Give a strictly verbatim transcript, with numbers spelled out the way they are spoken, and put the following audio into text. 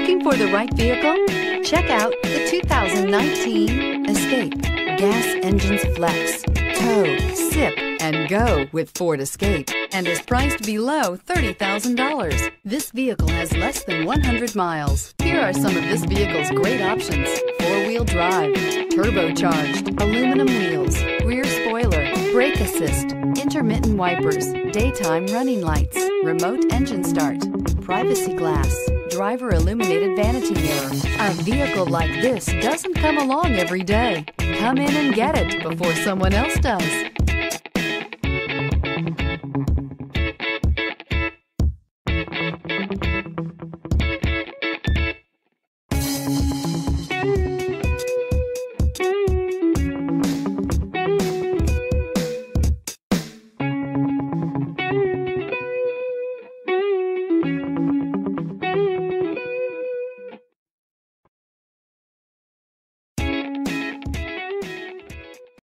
Looking for the right vehicle? Check out the two thousand nineteen Escape. Gas engines flex, tow, sip, and go with Ford Escape, and is priced below thirty thousand dollars. This vehicle has less than one hundred miles. Here are some of this vehicle's great options: four-wheel drive, turbocharged, aluminum wheels, rear spoiler, brake assist, intermittent wipers, daytime running lights, remote engine start, privacy glass, driver illuminated vanity mirror. A vehicle like this doesn't come along every day. Come in and get it before someone else does.